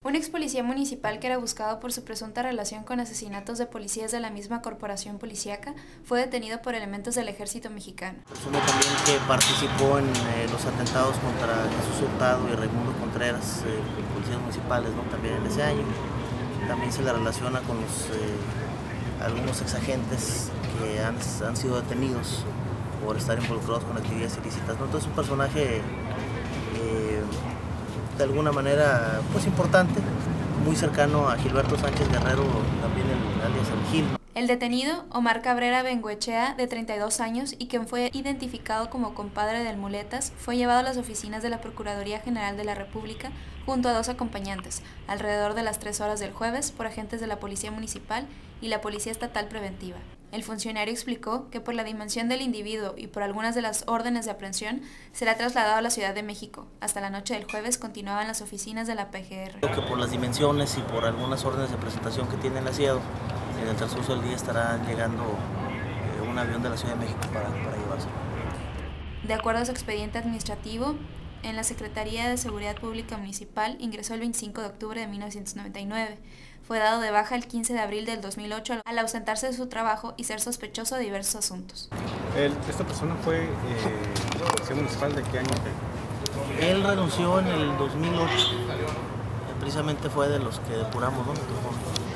Un ex policía municipal que era buscado por su presunta relación con asesinatos de policías de la misma corporación policíaca fue detenido por elementos del ejército mexicano. Persona también que participó en los atentados contra Jesús Hurtado y Raimundo Contreras, policías municipales, ¿no? También en ese año. También se le relaciona con algunos exagentes que han sido detenidos por estar involucrados con actividades ilícitas, ¿no? Entonces, un personaje de alguna manera pues importante, muy cercano a Gilberto Sánchez Guerrero, también el alias El Gil. El detenido, Omar Cabrera Bengoechea, de 32 años y quien fue identificado como compadre del Muletas, fue llevado a las oficinas de la Procuraduría General de la República junto a 2 acompañantes, alrededor de las 3 horas del jueves, por agentes de la Policía Municipal y la Policía Estatal Preventiva. El funcionario explicó que por la dimensión del individuo y por algunas de las órdenes de aprehensión, será trasladado a la Ciudad de México. Hasta la noche del jueves continuaba en las oficinas de la PGR. Creo que por las dimensiones y por algunas órdenes de presentación que tiene el asiado, en el transcurso del día estará llegando un avión de la Ciudad de México para llevarse. De acuerdo a su expediente administrativo, en la Secretaría de Seguridad Pública Municipal ingresó el 25 de octubre de 1999. Fue dado de baja el 15 de abril del 2008 al ausentarse de su trabajo y ser sospechoso de diversos asuntos. ¿Esta persona fue policía municipal de qué año? Él renunció en el 2008, precisamente fue de los que depuramos, ¿no?